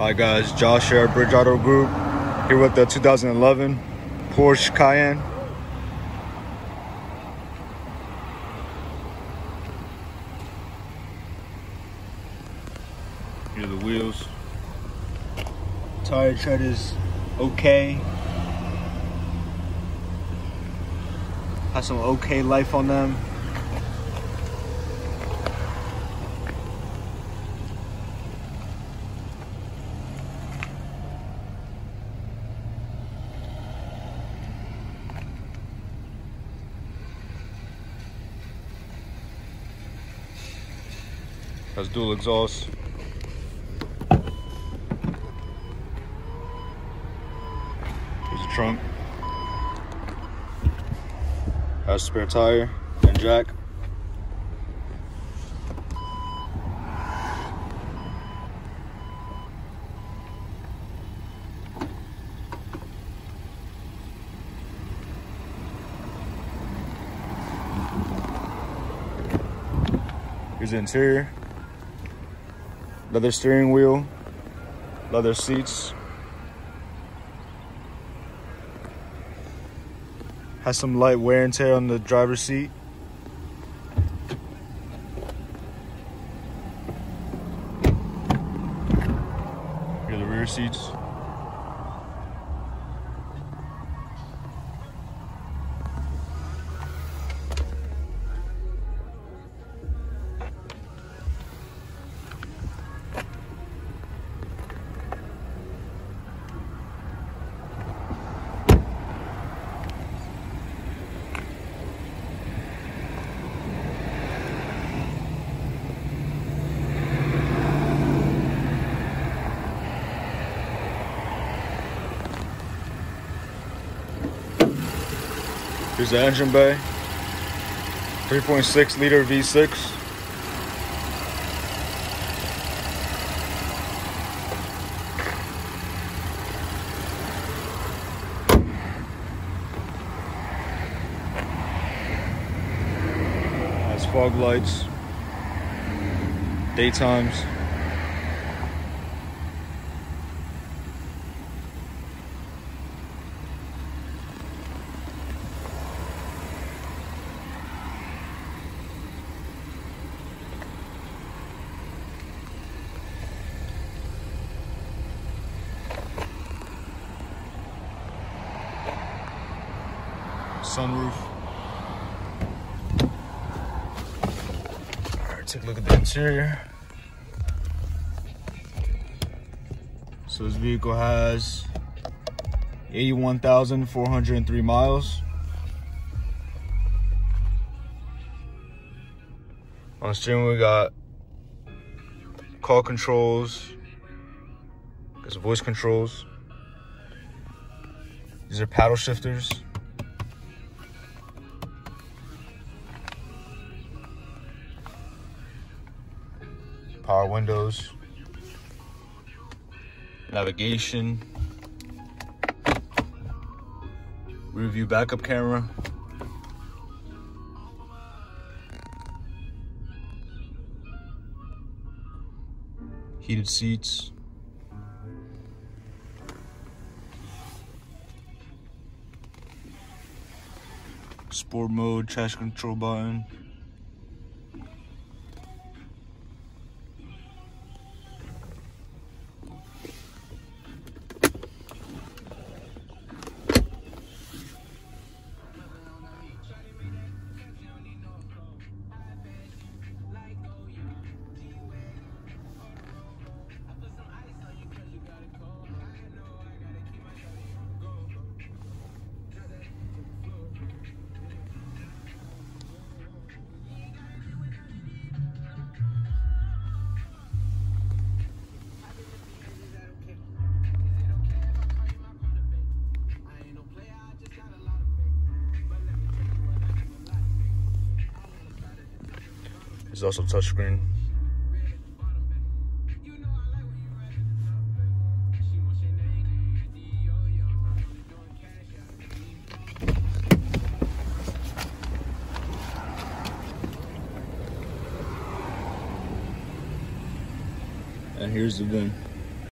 Hi guys, Josh here at Bridge Auto Group, here with the 2011 Porsche Cayenne. Here are the wheels. Tire tread is okay. Has some okay life on them. Has dual exhaust. There's a trunk. Has a spare tire and jack. Here's the interior. Leather steering wheel, leather seats. Has some light wear and tear on the driver's seat. Here are the rear seats. Here's the engine bay, 3.6 liter V6. Has fog lights, daytimes. Sunroof. All right, take a look at the interior. So this vehicle has 81,403 miles. On the steering wheel, we got call controls, there's voice controls. These are paddle shifters. Power windows, navigation, rear view backup camera, heated seats, sport mode, traction control button. There's also touchscreen. And here's the VIN.